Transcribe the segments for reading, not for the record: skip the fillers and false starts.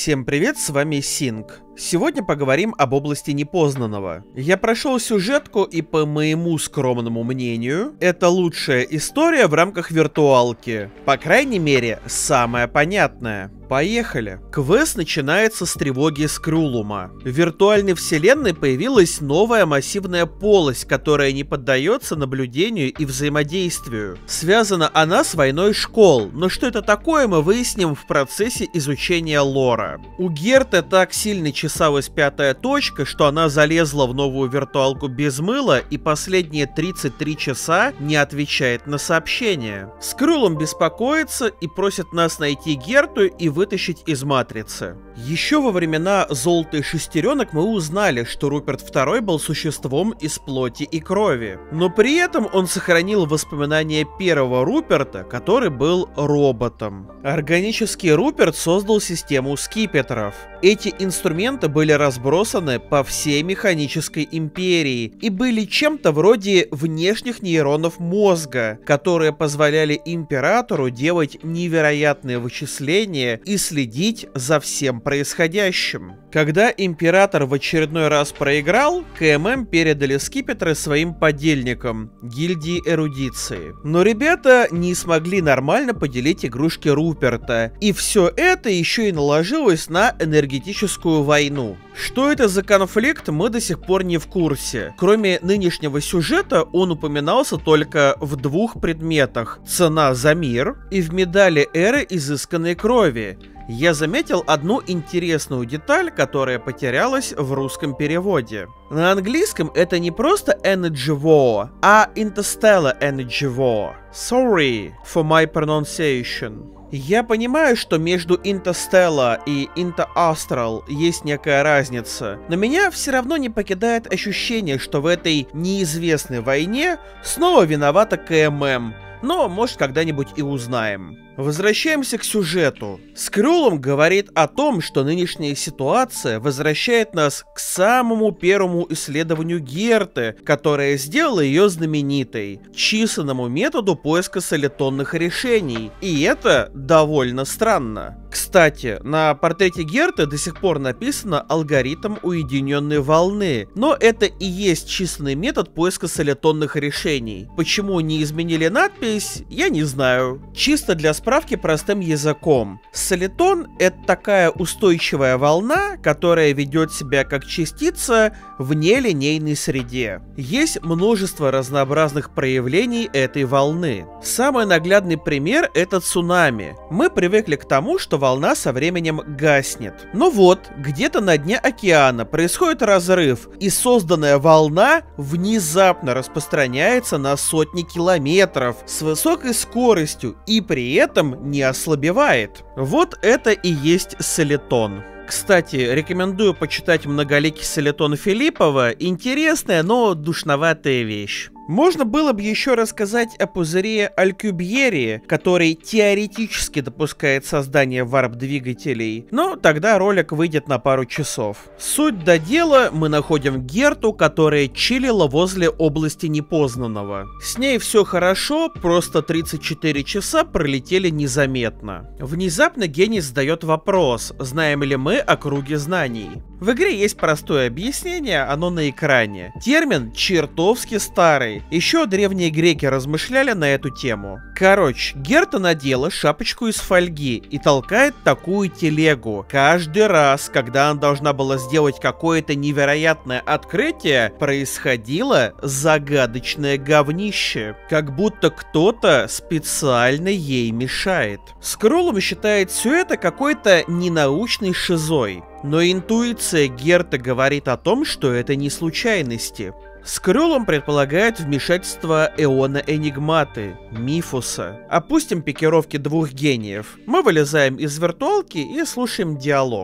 Всем привет, с вами Синг. Сегодня поговорим об области непознанного. Я прошел сюжетку, и по моему скромному мнению, это лучшая история в рамках виртуалки. По крайней мере, самая понятная. Поехали. Квест начинается с тревоги Скрулума. В виртуальной вселенной появилась новая массивная полость, которая не поддается наблюдению и взаимодействию. Связана она с войной школ, но что это такое, мы выясним в процессе изучения лора. У Герты так сильно чесалась пятая точка, что она залезла в новую виртуалку без мыла и последние 33 часа не отвечает на сообщения. Скрулум беспокоится и просит нас найти Герту и вытащить из матрицы. Еще во времена Золотой Шестеренок мы узнали, что Руперт II был существом из плоти и крови. Но при этом он сохранил воспоминания первого Руперта, который был роботом. Органический Руперт создал систему скипетров. Эти инструменты были разбросаны по всей механической империи и были чем-то вроде внешних нейронов мозга, которые позволяли императору делать невероятные вычисления и следить за всем происходящим. Когда император в очередной раз проиграл, КММ передали скипетры своим подельникам, гильдии эрудиции. Но ребята не смогли нормально поделить игрушки Руперта, и все это еще и наложилось на энергетическую войну. Что это за конфликт, мы до сих пор не в курсе. Кроме нынешнего сюжета, он упоминался только в двух предметах: цена за мир и в медали эры изысканной крови. Я заметил одну интересную деталь, которая потерялась в русском переводе. На английском это не просто Energy War, а Interstellar Energy War. Sorry for my pronunciation. Я понимаю, что между Interstellar и Interastral есть некая разница, но меня все равно не покидает ощущение, что в этой неизвестной войне снова виновата КММ, но может когда-нибудь и узнаем. Возвращаемся к сюжету. Скрулум говорит о том, что нынешняя ситуация возвращает нас к самому первому исследованию Герты, которая сделала ее знаменитой, численному методу поиска солитонных решений. И это довольно странно. Кстати, на портрете Герты до сих пор написано алгоритм уединенной волны, но это и есть численный метод поиска солитонных решений. Почему не изменили надпись, я не знаю. Чисто для справки простым языком. Солитон — это такая устойчивая волна, которая ведет себя как частица в нелинейной среде. Есть множество разнообразных проявлений этой волны. Самый наглядный пример — это цунами. Мы привыкли к тому, что волна со временем гаснет. Но вот, где-то на дне океана происходит разрыв, и созданная волна внезапно распространяется на сотни километров с высокой скоростью и при этом не ослабевает. Вот это и есть солитон. Кстати, рекомендую почитать «Многоликий солитон» Филиппова. Интересная, но душноватая вещь. Можно было бы еще рассказать о пузыре Алькюбьери, который теоретически допускает создание варп-двигателей, но тогда ролик выйдет на пару часов. Суть до дела, мы находим Герту, которая чилила возле области непознанного. С ней все хорошо, просто 34 часа пролетели незаметно. Внезапно гений задает вопрос, знаем ли мы о круге знаний. В игре есть простое объяснение, оно на экране. Термин чертовски старый. Еще древние греки размышляли на эту тему. Короче, Герта надела шапочку из фольги и толкает такую телегу. Каждый раз, когда она должна была сделать какое-то невероятное открытие, происходило загадочное говнище. Как будто кто-то специально ей мешает. Скрулум считает все это какой-то ненаучной шизой. Но интуиция Герты говорит о том, что это не случайности. Скрулум предполагает вмешательство Эона Энигматы, Мифуса. Опустим пикировки двух гениев. Мы вылезаем из виртуалки и слушаем диалог.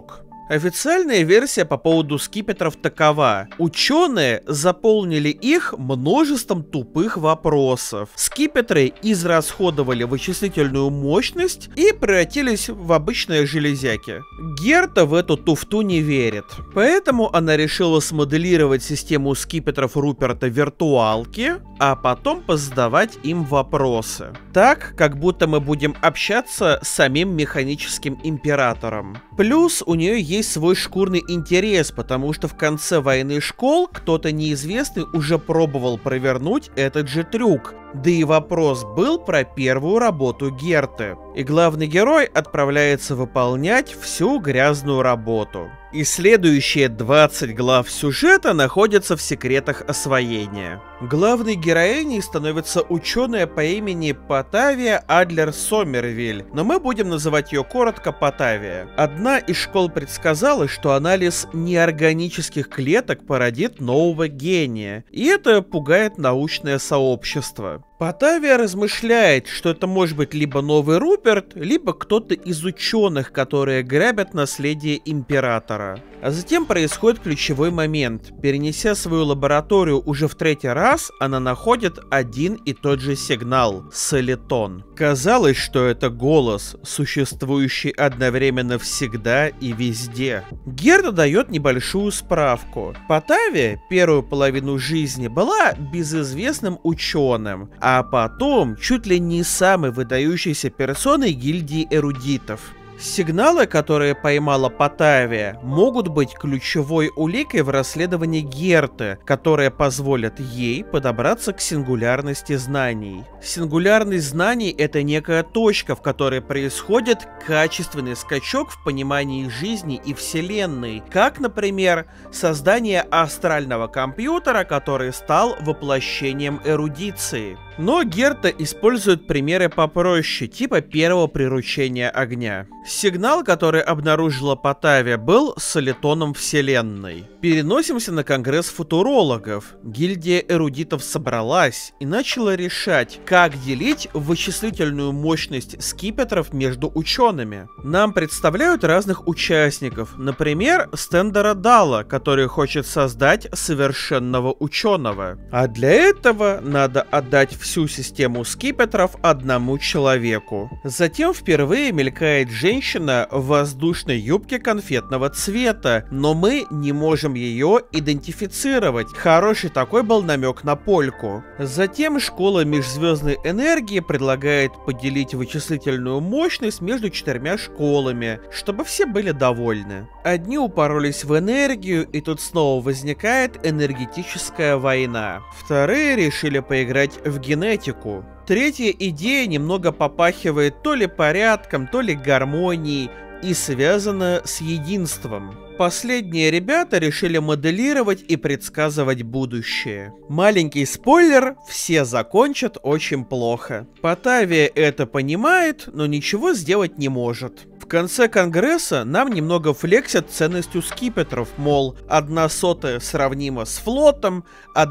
Официальная версия по поводу скипетров такова. Ученые заполнили их множеством тупых вопросов. Скипетры израсходовали вычислительную мощность и превратились в обычные железяки. Герта в эту туфту не верит. Поэтому она решила смоделировать систему скипетров Руперта в виртуалке, а потом позадавать им вопросы. Так, как будто мы будем общаться с самим механическим императором. Плюс у нее есть свой шкурный интерес, потому что в конце войны школ кто-то неизвестный уже пробовал провернуть этот же трюк. Да и вопрос был про первую работу Герты. И главный герой отправляется выполнять всю грязную работу. И следующие 20 глав сюжета находятся в секретах освоения. Главной героиней становится ученая по имени Потавия Адлер Сомервиль, но мы будем называть ее коротко Потавия. Одна из школ предсказала, что анализ неорганических клеток породит нового гения, и это пугает научное сообщество. Потавия размышляет, что это может быть либо новый Руперт, либо кто-то из ученых, которые грабят наследие императора. А затем происходит ключевой момент. Перенеся свою лабораторию уже в 3-й раз, она находит один и тот же сигнал — солитон. Казалось, что это голос, существующий одновременно всегда и везде. Герда дает небольшую справку. Потавия первую половину жизни была безызвестным ученым, а потом чуть ли не самой выдающейся персоной гильдии эрудитов. Сигналы, которые поймала Потавия, могут быть ключевой уликой в расследовании Герты, которые позволят ей подобраться к сингулярности знаний. Сингулярность знаний — это некая точка, в которой происходит качественный скачок в понимании жизни и вселенной, как, например, создание астрального компьютера, который стал воплощением эрудиции. Но Герта использует примеры попроще, типа первого приручения огня. Сигнал, который обнаружила Потавия, был солитоном вселенной. Переносимся на конгресс футурологов. Гильдия эрудитов собралась и начала решать, как делить вычислительную мощность скипетров между учеными. Нам представляют разных участников, например, Стендера Дала, который хочет создать совершенного ученого. А для этого надо отдать всю систему скипетров одному человеку. Затем впервые мелькает женщина в воздушной юбке конфетного цвета, но мы не можем ее идентифицировать. Хороший такой был намек на польку. Затем школа межзвездной энергии предлагает поделить вычислительную мощность между 4 школами, чтобы все были довольны. Одни упоролись в энергию, и тут снова возникает энергетическая война. Вторые решили поиграть в генетику. Третья идея немного попахивает то ли порядком, то ли гармонией и связана с единством. Последние ребята решили моделировать и предсказывать будущее. Маленький спойлер, все закончат очень плохо. Потавия это понимает, но ничего сделать не может. В конце конгресса нам немного флексят ценностью скипетров, мол, 1/100 сравнима с флотом,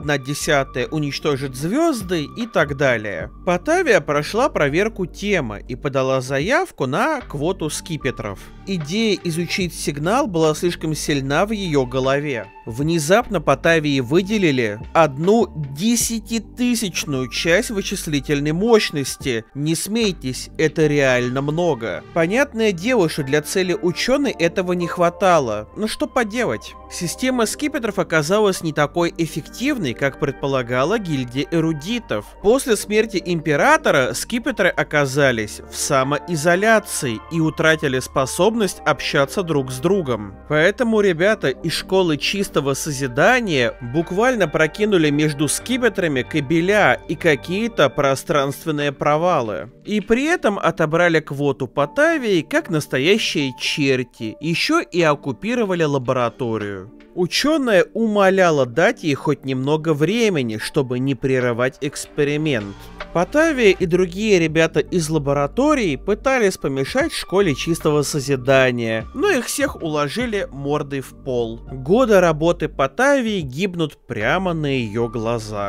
1/10 уничтожит звезды и так далее. Потавия прошла проверку темы и подала заявку на квоту скипетров. Идея изучить сигнал была слишком сильна в ее голове. Внезапно Потавии выделили 1 10-тысячную часть вычислительной мощности. Не смейтесь, это реально много. Понятное дело, что для цели ученой этого не хватало, но что поделать? Система скипетров оказалась не такой эффективной, как предполагала гильдия эрудитов. После смерти императора скипетры оказались в самоизоляции и утратили способность общаться друг с другом. Поэтому ребята из школы чистого созидания буквально прокинули между скипетрами кабеля и какие-то пространственные провалы. И при этом отобрали квоту Потавии как настоящие черти, еще и оккупировали лабораторию. Ученая умоляла дать ей хоть немного времени, чтобы не прерывать эксперимент. Потавия и другие ребята из лаборатории пытались помешать школе чистого созидания, но их всех уложили мордой в пол. Годы работы Потавии гибнут прямо на ее глазах.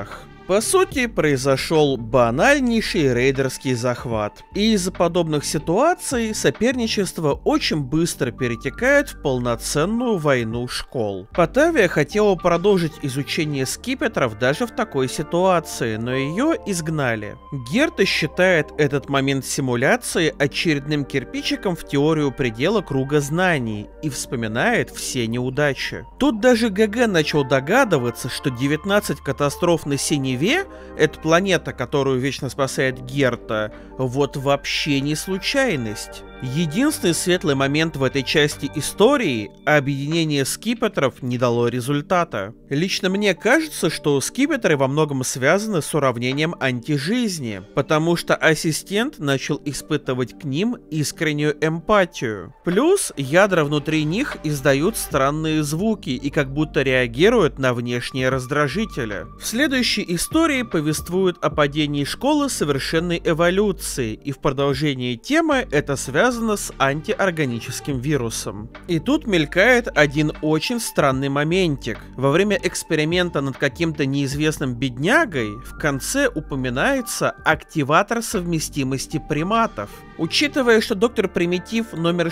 По сути, произошел банальнейший рейдерский захват. И из-за подобных ситуаций соперничество очень быстро перетекает в полноценную войну школ. Батавия хотела продолжить изучение скипетров даже в такой ситуации, но ее изгнали. Герта считает этот момент симуляции очередным кирпичиком в теорию предела круга знаний и вспоминает все неудачи. Тут даже ГГ начал догадываться, что 19 катастроф на Синеве, эта планета, которую вечно спасает Герта, вот вообще не случайность. Единственный светлый момент в этой части истории — объединение скипетров не дало результата. Лично мне кажется, что скипетры во многом связаны с уравнением антижизни, потому что ассистент начал испытывать к ним искреннюю эмпатию. Плюс ядра внутри них издают странные звуки и как будто реагируют на внешние раздражители. В следующей истории повествуют о падении школы совершенной эволюции, и в продолжении темы это связано с антиорганическим вирусом. И тут мелькает один очень странный моментик. Во время эксперимента над каким-то неизвестным беднягой в конце упоминается активатор совместимости приматов. Учитывая, что доктор Примитив номер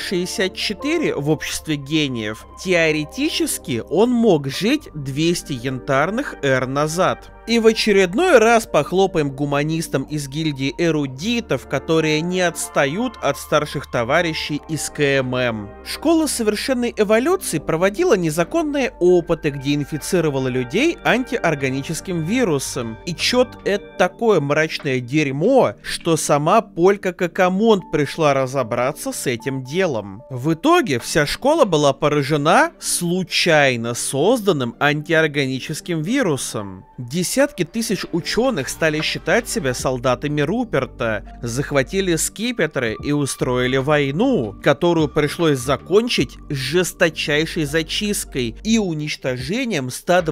64 в обществе гениев, теоретически он мог жить 200 янтарных эр назад. И в очередной раз похлопаем гуманистам из гильдии эрудитов, которые не отстают от старших товарищей из КММ. Школа совершенной эволюции проводила незаконные опыты, где инфицировала людей антиорганическим вирусом. И чё-то это такое мрачное дерьмо, что сама Полька Какамонт пришла разобраться с этим делом. В итоге вся школа была поражена случайно созданным антиорганическим вирусом. Десятки тысяч ученых стали считать себя солдатами Руперта, захватили скипетры и устроили войну, которую пришлось закончить жесточайшей зачисткой и уничтожением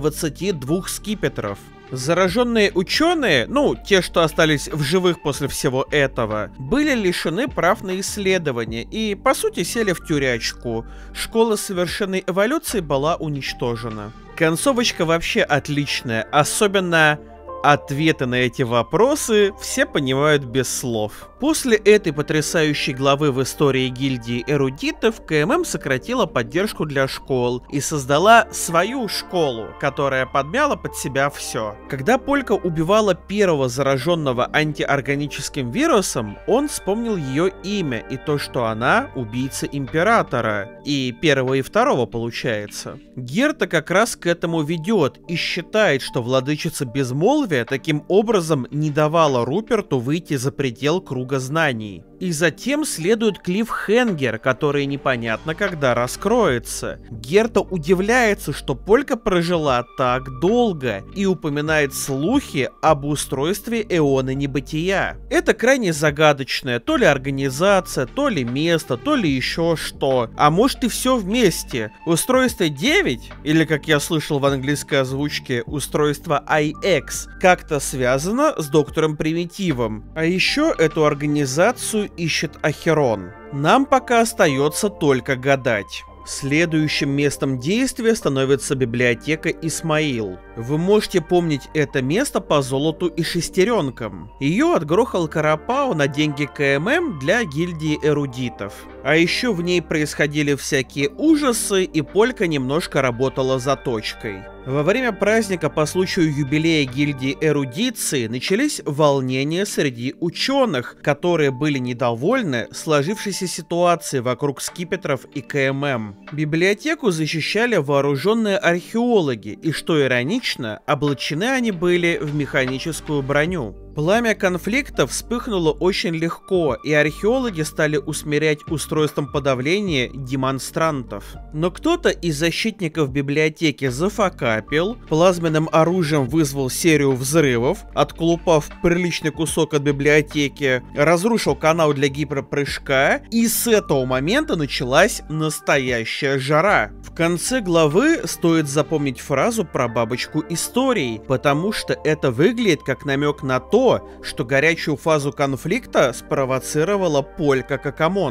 122 скипетров. Зараженные ученые, те, что остались в живых после всего этого, были лишены прав на исследования и, по сути, сели в тюрячку. Школа совершенной эволюции была уничтожена. Концовочка вообще отличная, особенно ответы на эти вопросы все понимают без слов. После этой потрясающей главы в истории гильдии эрудитов КММ сократила поддержку для школ и создала свою школу, которая подмяла под себя все. Когда Полька убивала первого зараженного антиорганическим вирусом, он вспомнил ее имя и то, что она убийца императора. И первого и второго получается. Герта как раз к этому ведет и считает, что владычица безмолвия таким образом не давала Руперту выйти за предел круга знаний. И затем следует клиффхенгер, который непонятно когда раскроется. Герта удивляется, что Полька прожила так долго и упоминает слухи об устройстве эона небытия. Это крайне загадочная то ли организация, то ли место, то ли еще что. А может и все вместе. Устройство 9, или как я слышал в английской озвучке, устройство IX, как-то связано с доктором Примитивом. А еще эту организацию ищет Ахерон. Нам пока остается только гадать. Следующим местом действия становится библиотека Исмаил. Вы можете помнить это место по золоту и шестеренкам. Ее отгрохал Карапау на деньги КММ для гильдии эрудитов. А еще в ней происходили всякие ужасы, и Полька немножко работала заточкой. Во время праздника по случаю юбилея гильдии эрудиции начались волнения среди ученых, которые были недовольны сложившейся ситуацией вокруг скипетров и КММ. Библиотеку защищали вооруженные археологи, и что иронично, облачены они были в механическую броню. Пламя конфликта вспыхнуло очень легко, и археологи стали усмирять устройством подавления демонстрантов. Но кто-то из защитников библиотеки зафакапил, плазменным оружием вызвал серию взрывов, отколупав приличный кусок от библиотеки, разрушил канал для гиперпрыжка, и с этого момента началась настоящая жара. В конце главы стоит запомнить фразу про бабочку историй, потому что это выглядит как намек на то, что горячую фазу конфликта спровоцировала Полька Какамонт.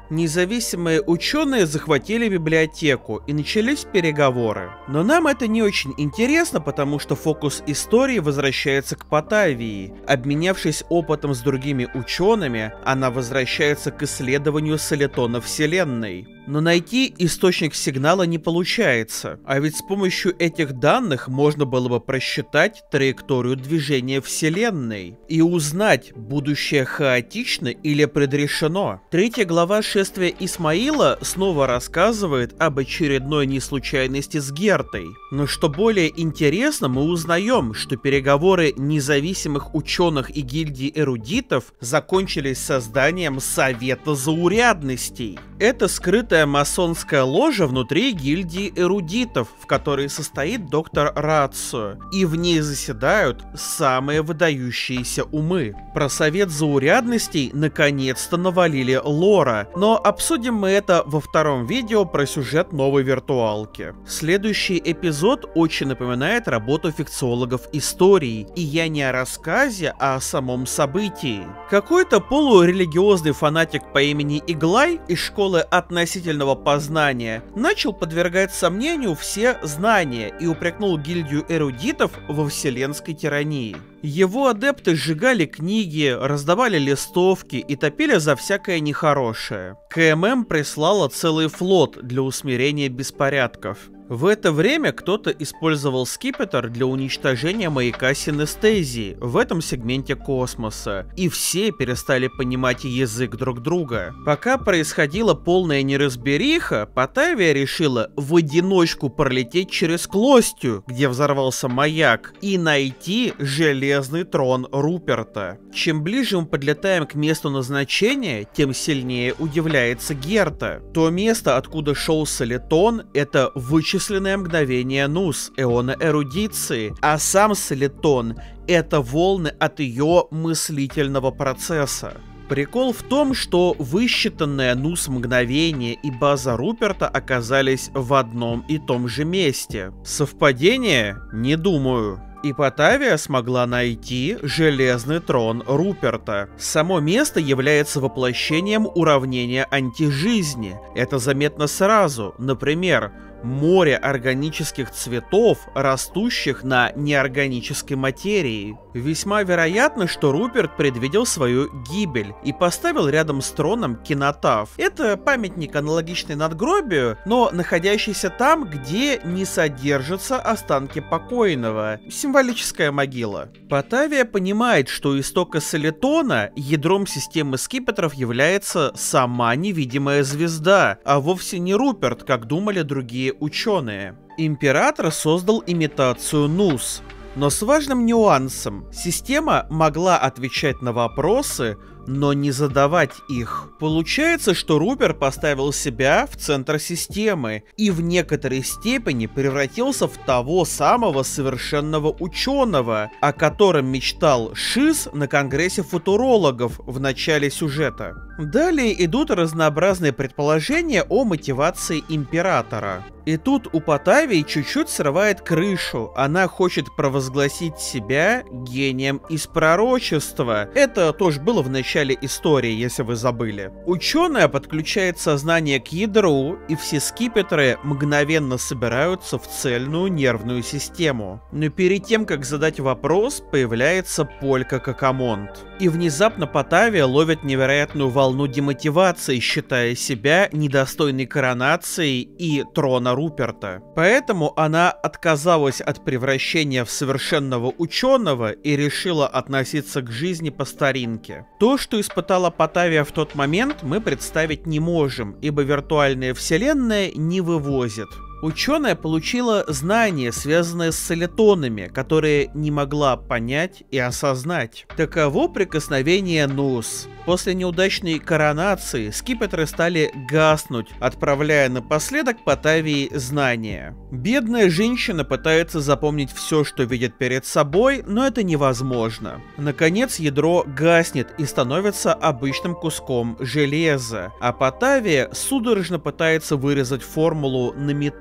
Независимые ученые захватили библиотеку и начались переговоры. Но нам это не очень интересно, потому что фокус истории возвращается к Потавии. Обменявшись опытом с другими учеными, она возвращается к исследованию солитона Вселенной. Но найти источник сигнала не получается, а ведь с помощью этих данных можно было бы просчитать траекторию движения Вселенной и узнать, будущее хаотично или предрешено. Третья глава «Шествия Исмаила» снова рассказывает об очередной неслучайности с Гертой. Но что более интересно, мы узнаем, что переговоры независимых ученых и гильдии эрудитов закончились созданием Совета Заурядностей. Это скрытая масонская ложа внутри гильдии эрудитов, в которой состоит доктор Рацио, и в ней заседают самые выдающиеся умы. Про Совет Заурядностей наконец-то навалили лора, но обсудим мы это во втором видео про сюжет новой виртуалки. Следующий эпизод очень напоминает работу фикциологов истории, и я не о рассказе, а о самом событии. Какой-то полурелигиозный фанатик по имени Иглай из школы относительного познания начал подвергать сомнению все знания и упрекнул гильдию эрудитов во вселенской тирании. Его адепты сжигали книги, раздавали листовки и топили за всякое нехорошее. КММ прислала целый флот для усмирения беспорядков. В это время кто-то использовал скипетр для уничтожения маяка синестезии в этом сегменте космоса, и все перестали понимать язык друг друга. Пока происходила полная неразбериха, Потавия решила в одиночку пролететь через Клостию, где взорвался маяк, и найти железный трон Руперта. Чем ближе мы подлетаем к месту назначения, тем сильнее удивляется Герта. То место, откуда шел солитон, это вычисленное мгновение Нус, эона эрудиции, а сам солитон — это волны от ее мыслительного процесса. Прикол в том, что высчитанное Нус мгновение и база Руперта оказались в одном и том же месте. Совпадение? Не думаю. И Потавия смогла найти железный трон Руперта. Само место является воплощением уравнения антижизни. Это заметно сразу. Например, море органических цветов, растущих на неорганической материи. Весьма вероятно, что Руперт предвидел свою гибель и поставил рядом с троном кинотаф. Это памятник, аналогичный надгробию, но находящийся там, где не содержатся останки покойного. Символическая могила. Потавия понимает, что истока солитона, ядром системы скипетров, является сама невидимая звезда, а вовсе не Руперт, как думали другие ученые. Император создал имитацию Нус, но с важным нюансом. Система могла отвечать на вопросы, но не задавать их. Получается, что Руперт поставил себя в центр системы и в некоторой степени превратился в того самого совершенного ученого, о котором мечтал Шиз на конгрессе футурологов в начале сюжета. Далее идут разнообразные предположения о мотивации императора. И тут у Потавии чуть-чуть срывает крышу. Она хочет провозгласить себя гением из пророчества. Это тоже было в начале истории, если вы забыли. Ученая подключает сознание к ядру, и все скипетры мгновенно собираются в цельную нервную систему. Но перед тем, как задать вопрос, появляется Полька Какамонт. И внезапно Потавия ловит невероятную волну демотивации, считая себя недостойной коронации и трона Руперта. Поэтому она отказалась от превращения в совершенного ученого и решила относиться к жизни по старинке. То, что испытала Потавия в тот момент, мы представить не можем, ибо виртуальная вселенная не вывозит. Ученая получила знания, связанные с солитонами, которые не могла понять и осознать. Таково прикосновение Нус. После неудачной коронации скипетры стали гаснуть, отправляя напоследок Потавии знания. Бедная женщина пытается запомнить все, что видит перед собой, но это невозможно. Наконец ядро гаснет и становится обычным куском железа, а Потавия судорожно пытается вырезать формулу на металле.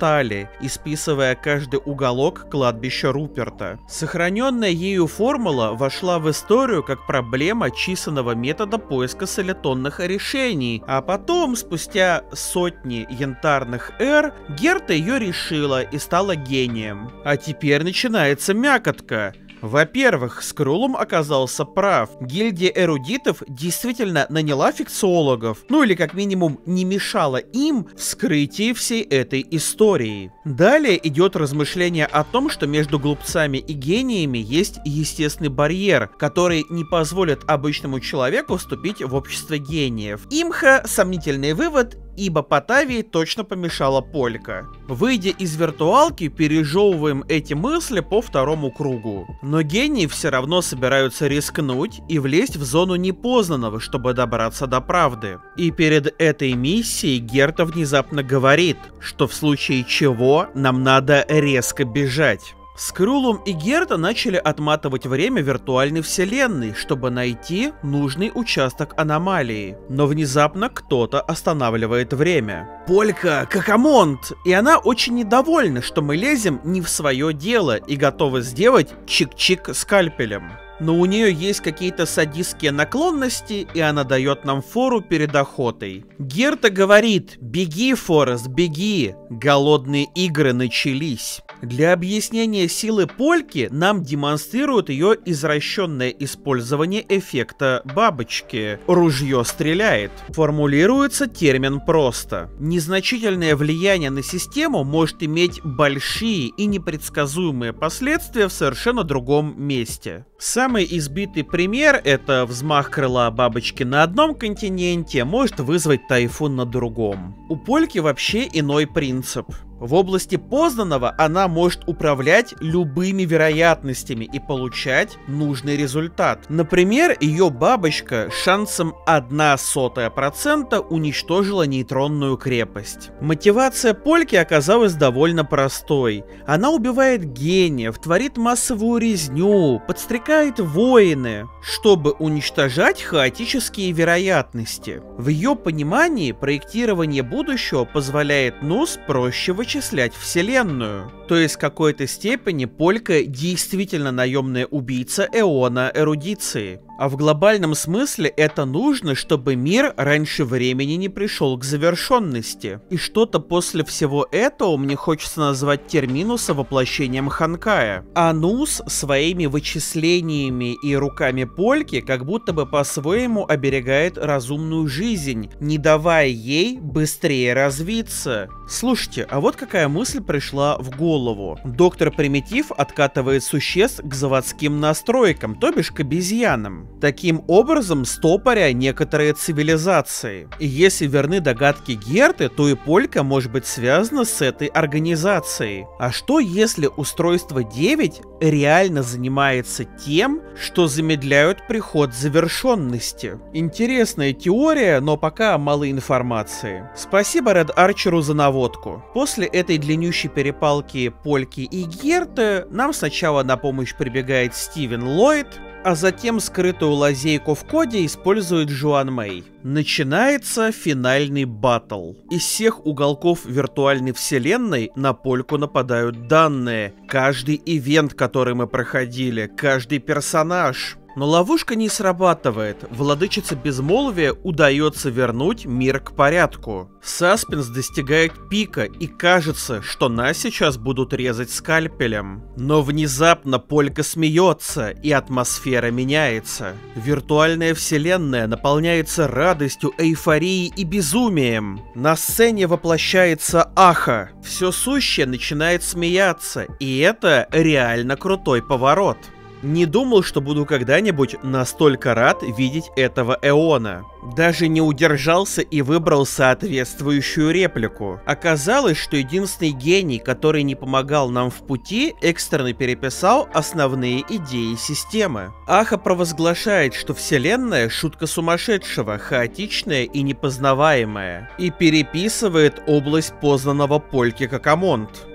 стали, исписывая каждый уголок кладбища Руперта. Сохраненная ею формула вошла в историю как проблема численного метода поиска солитонных решений, а потом, спустя сотни янтарных эр, Герта ее решила и стала гением. А теперь начинается мякотка. Во-первых, Скрулум оказался прав. Гильдия эрудитов действительно наняла фикциологов, ну или как минимум не мешала им в вскрытии всей этой истории. Далее идет размышление о том, что между глупцами и гениями есть естественный барьер, который не позволит обычному человеку вступить в общество гениев. Имха — сомнительный вывод, ибо Потавии точно помешала Полька. Выйдя из виртуалки, пережевываем эти мысли по второму кругу. Но гении все равно собираются рискнуть и влезть в зону непознанного, чтобы добраться до правды. И перед этой миссией Герта внезапно говорит, что в случае чего нам надо резко бежать. Скрулум и Герта начали отматывать время виртуальной вселенной, чтобы найти нужный участок аномалии. Но внезапно кто-то останавливает время. Полька Какамонт! И она очень недовольна, что мы лезем не в свое дело и готовы сделать чик-чик скальпелем. Но у нее есть какие-то садистские наклонности, и она дает нам фору перед охотой. Герта говорит: «Беги, Форест, беги! Голодные игры начались!» Для объяснения силы Польки нам демонстрируют ее извращенное использование эффекта бабочки. Ружье стреляет. Формулируется термин просто. Незначительное влияние на систему может иметь большие и непредсказуемые последствия в совершенно другом месте. Самый избитый пример — это взмах крыла бабочки на одном континенте может вызвать тайфун на другом. У Польки вообще иной принцип. В области познанного она может управлять любыми вероятностями и получать нужный результат. Например, ее бабочка шансом 0,01% уничтожила нейтронную крепость. Мотивация Польки оказалась довольно простой. Она убивает гениев, творит массовую резню, подстрекает войны, чтобы уничтожать хаотические вероятности. В ее понимании проектирование будущего позволяет НУС проще вычислять вселенную. То есть в какой-то степени Полька действительно наемная убийца эона эрудиции. А в глобальном смысле это нужно, чтобы мир раньше времени не пришел к завершенности. И что-то после всего этого мне хочется назвать терминуса воплощением Ханкая. Анус своими вычислениями и руками Польки как будто бы по-своему оберегает разумную жизнь, не давая ей быстрее развиться. Слушайте, а вот какая мысль пришла в голову. Доктор Примитив откатывает существ к заводским настройкам, то бишь к обезьянам. Таким образом, стопоря некоторые цивилизации. И если верны догадки Герты, то и Полька может быть связана с этой организацией. А что если устройство 9 реально занимается тем, что замедляют приход завершенности? Интересная теория, но пока мало информации. Спасибо Ред Арчеру за наводку. После этой длиннющей перепалки Польки и Герты нам сначала на помощь прибегает Стивен Ллойд, а затем скрытую лазейку в коде использует Жуан Мэй. Начинается финальный баттл. Из всех уголков виртуальной вселенной на Польку нападают данные. Каждый ивент, который мы проходили, каждый персонаж. Но ловушка не срабатывает, владычице безмолвия удается вернуть мир к порядку. Саспенс достигает пика и кажется, что нас сейчас будут резать скальпелем. Но внезапно Полька смеется и атмосфера меняется. Виртуальная вселенная наполняется радостью, эйфорией и безумием. На сцене воплощается Аха. Все сущее начинает смеяться, и это реально крутой поворот. Не думал, что буду когда-нибудь настолько рад видеть этого эона. Даже не удержался и выбрал соответствующую реплику. Оказалось, что единственный гений, который не помогал нам в пути, экстренно переписал основные идеи системы. Аха провозглашает, что вселенная — шутка сумасшедшего, хаотичная и непознаваемая, и переписывает область познанного Польки Какамонт.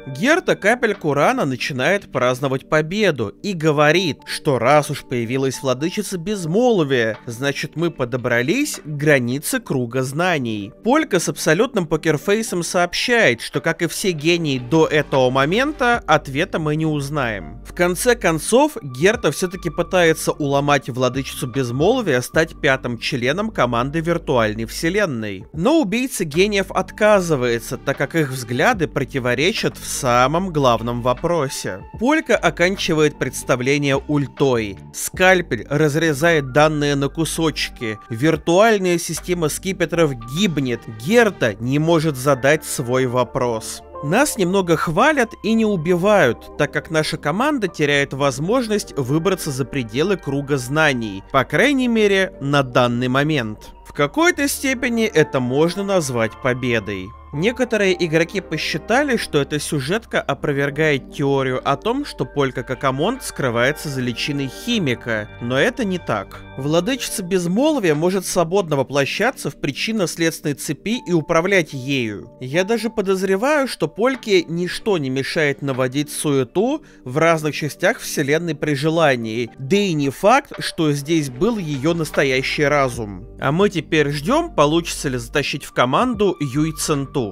Герта капельку рано начинает праздновать победу и говорит, что раз уж появилась владычица безмолвия, значит мы подобрались к границе круга знаний. Полька с абсолютным покерфейсом сообщает, что как и все гении до этого момента, ответа мы не узнаем. В конце концов, Герта все-таки пытается уломать владычицу безмолвия стать пятым членом команды виртуальной вселенной. Но убийца гениев отказывается, так как их взгляды противоречат в самом главном вопросе. Полька оканчивает представление ультой. Скальпель разрезает данные на кусочки. Виртуальная система скипетров гибнет. Герта не может задать свой вопрос. Нас немного хвалят и не убивают, так как наша команда теряет возможность выбраться за пределы круга знаний, по крайней мере, на данный момент. В какой-то степени это можно назвать победой. Некоторые игроки посчитали, что эта сюжетка опровергает теорию о том, что Полька Кокомонт скрывается за личиной химика, но это не так. Владычица безмолвия может свободно воплощаться в причинно-следственной цепи и управлять ею. Я даже подозреваю, что Польке ничто не мешает наводить суету в разных частях вселенной при желании, да и не факт, что здесь был ее настоящий разум. А мы теперь ждем, получится ли затащить в команду Юй Центу.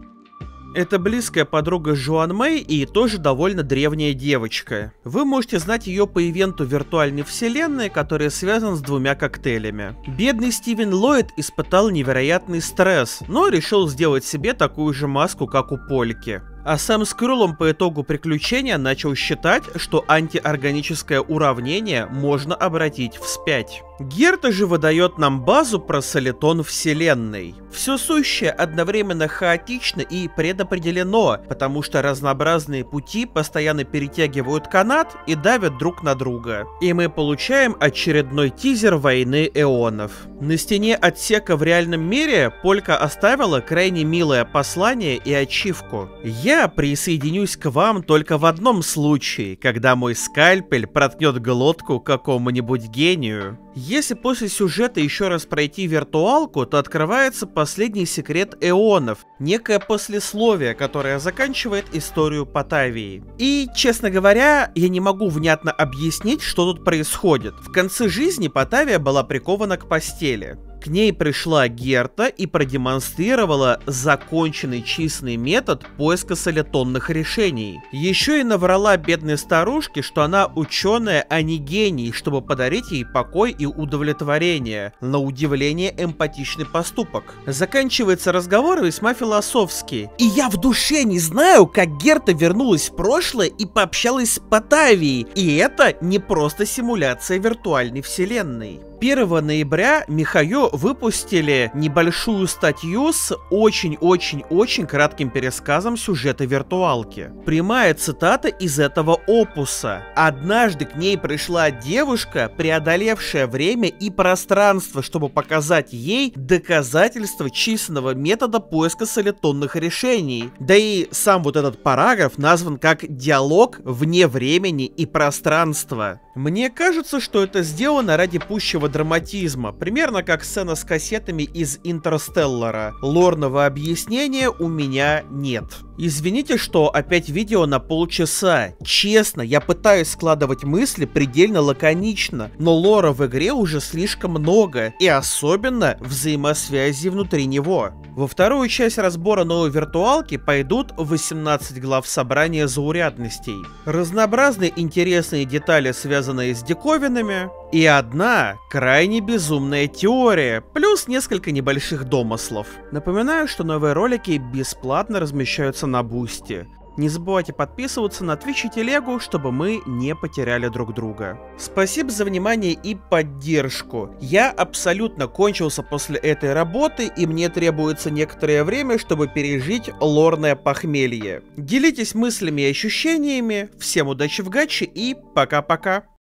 Это близкая подруга Жуан Мэй и тоже довольно древняя девочка. Вы можете знать ее по ивенту виртуальной вселенной, который связан с двумя коктейлями. Бедный Стивен Ллойд испытал невероятный стресс, но решил сделать себе такую же маску, как у Польки. А Сэм Скрулом по итогу приключения начал считать, что антиорганическое уравнение можно обратить вспять. Герта же выдает нам базу про солитон вселенной. Все сущее одновременно хаотично и предопределено, потому что разнообразные пути постоянно перетягивают канат и давят друг на друга. И мы получаем очередной тизер войны эонов. На стене отсека в реальном мире Полька оставила крайне милое послание и ачивку. Я присоединюсь к вам только в одном случае, когда мой скальпель проткнет глотку какому-нибудь гению. Если после сюжета еще раз пройти виртуалку, то открывается последний секрет эонов, некое послесловие, которое заканчивает историю Потавии. И, честно говоря, я не могу внятно объяснить, что тут происходит. В конце жизни Потавия была прикована к постели. К ней пришла Герта и продемонстрировала законченный численный метод поиска солитонных решений. Еще и наврала бедной старушке, что она ученая, а не гений, чтобы подарить ей покой и удовлетворение. На удивление эмпатичный поступок. Заканчивается разговор весьма философски. И я в душе не знаю, как Герта вернулась в прошлое и пообщалась с Потавией. И это не просто симуляция виртуальной вселенной. 1 ноября Михаё выпустили небольшую статью с очень-очень-очень кратким пересказом сюжета виртуалки. Прямая цитата из этого опуса. Однажды к ней пришла девушка, преодолевшая время и пространство, чтобы показать ей доказательства численного метода поиска солитонных решений. Да и сам вот этот параграф назван как «диалог вне времени и пространства». Мне кажется, что это сделано ради пущего драматизма, примерно как сцена с кассетами из Интерстеллара. Лорного объяснения у меня нет. Извините, что опять видео на полчаса. Честно, я пытаюсь складывать мысли предельно лаконично, но лора в игре уже слишком много, и особенно взаимосвязи внутри него. Во вторую часть разбора новой виртуалки пойдут 18 глав собрания заурядностей. Разнообразные интересные детали, связанные с диковинами, и одна крайне безумная теория, плюс несколько небольших домыслов. Напоминаю, что новые ролики бесплатно размещаются на Бусти. Не забывайте подписываться на Twitch и Телегу, чтобы мы не потеряли друг друга. Спасибо за внимание и поддержку. Я абсолютно кончился после этой работы, и мне требуется некоторое время, чтобы пережить лорное похмелье. Делитесь мыслями и ощущениями. Всем удачи в гаче и пока-пока.